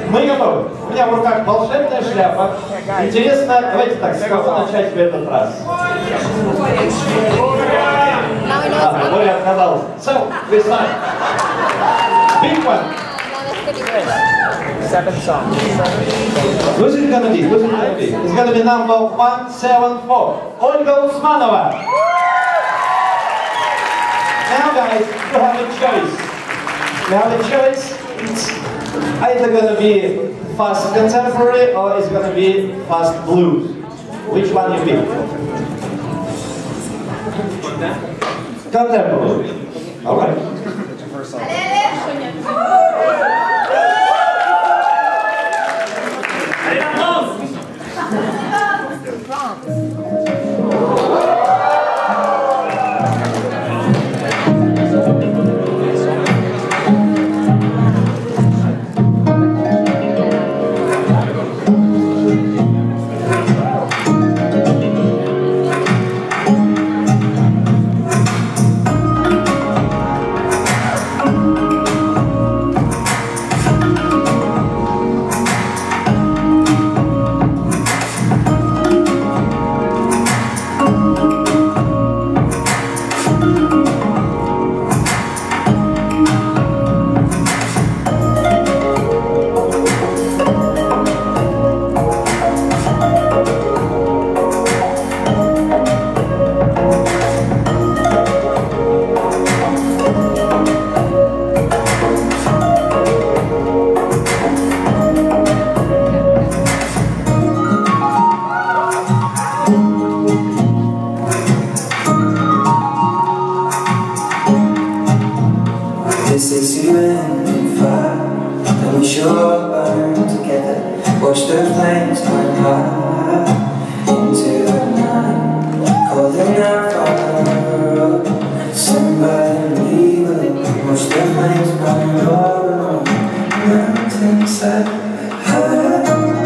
Мы готовы. У меня в руках волшебная шляпа. Интересно, давайте так, с кого начать в этот раз? Боря отказался. So, this time. Big one. 7 songs. Who's it gonna be? Who's it gonna be? It's gonna be number 174. Ольга Усманова. Now guys, you have a choice. You have a choice. It's either gonna be fast contemporary or it's gonna be fast blues. Which one you pick? Contemporary. Alright. This is you and fire, and we sure burn together. Watch the flames climb high into the night, calling out fire. Somebody will watch the flames burn over mountainside high.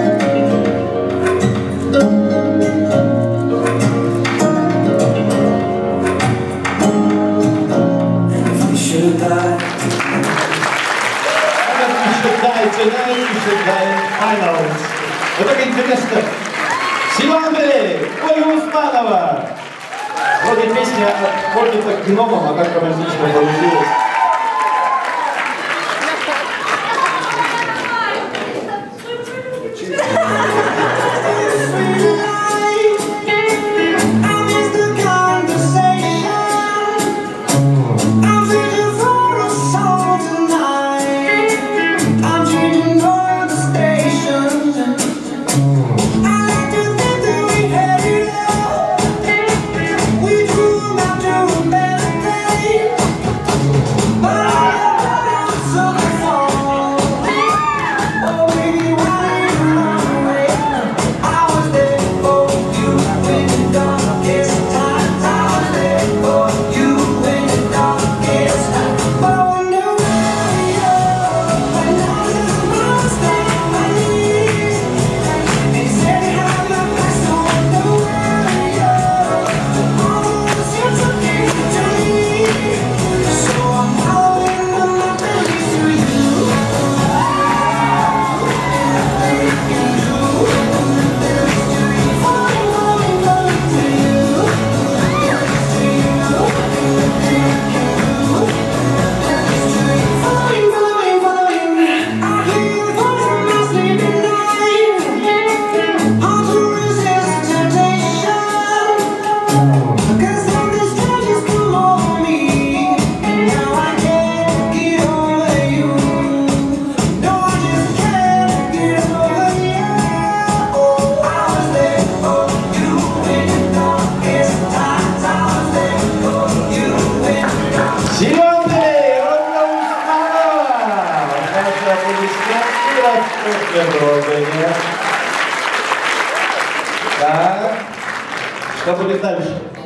Finals. Вот так интересно. Сила Андрея, Ольга Усманова. Вроде песня отходит к гномам, а как романтично получилось. Так, что будет дальше?